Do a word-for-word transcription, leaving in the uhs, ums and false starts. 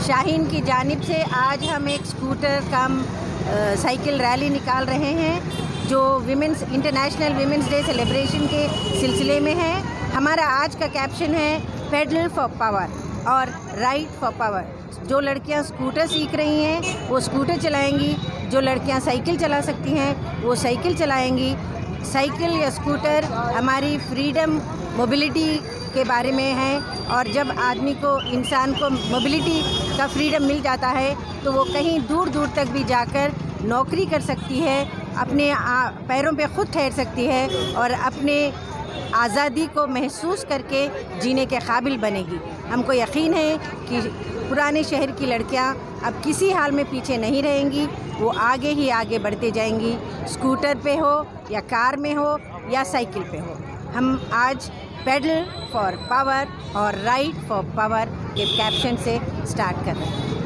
शाहीन की जानिब से आज हम एक स्कूटर कम साइकिल रैली निकाल रहे हैं जो women's international women's day celebration के सिलसिले में है। हमारा आज का कैप्शन है पेडल फॉर पावर और राइड फॉर पावर। जो लड़कियां स्कूटर सीख रही हैं वो स्कूटर चलाएंगी, जो लड़कियां साइकिल चला सकती हैं वो साइकिल चलाएंगी। साइकिल या स्कूटर हमारी फ्रीडम मोबिलिटी के बारे में है और जब आदमी को इंसान को मोबिलिटी का फ्रीडम मिल जाता है तो वो कहीं दूर दूर तक भी जाकर नौकरी कर सकती है, अपने पैरों पे खुद ठहर सकती है और अपने आज़ादी को महसूस करके जीने के काबिल बनेगी। हमको यकीन है कि पुराने शहर की लड़कियां अब किसी हाल में पीछे नहीं रहेंगी, वो आगे ही आगे बढ़ते जाएंगी, स्कूटर पे हो या कार में हो या साइकिल पे हो। हम आज पेडल फॉर पावर और राइड फॉर पावर के कैप्शन से स्टार्ट कर रहे हैं।